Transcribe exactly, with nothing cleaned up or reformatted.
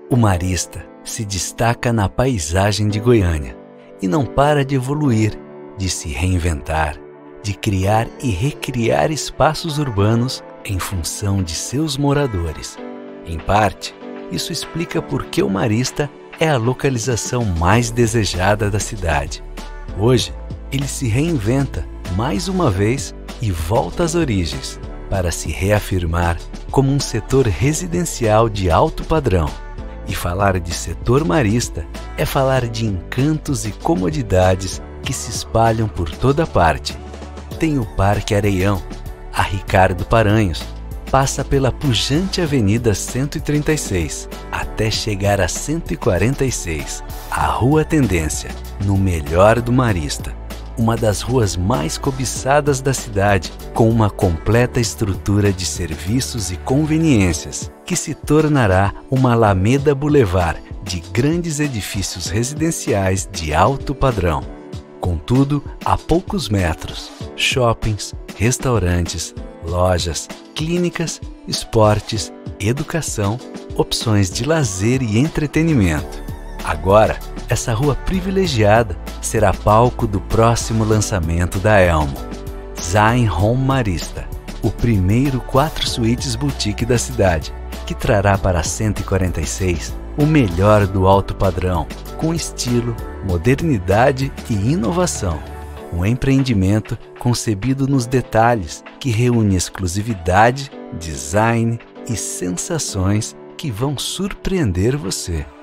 O Marista se destaca na paisagem de Goiânia e não para de evoluir, de se reinventar, de criar e recriar espaços urbanos em função de seus moradores. Em parte, isso explica por que o Marista é a localização mais desejada da cidade. Hoje, ele se reinventa mais uma vez e volta às origens, para se reafirmar como um setor residencial de alto padrão. E falar de setor marista é falar de encantos e comodidades que se espalham por toda parte. Tem o Parque Areião, a Ricardo Paranhos, passa pela pujante Avenida cento e trinta e seis, até chegar a cento e quarenta e seis, a Rua Tendência, no melhor do Marista. Uma das ruas mais cobiçadas da cidade, com uma completa estrutura de serviços e conveniências, que se tornará uma Alameda Boulevard de grandes edifícios residenciais de alto padrão. Contudo, a poucos metros, shoppings, restaurantes, lojas, clínicas, esportes, educação, opções de lazer e entretenimento. Agora, essa rua privilegiada será palco do próximo lançamento da Elmo, Zain Home Marista, o primeiro quatro suítes boutique da cidade, que trará para cento e quarenta e seis o melhor do alto padrão, com estilo, modernidade e inovação. Um empreendimento concebido nos detalhes que reúne exclusividade, design e sensações que vão surpreender você.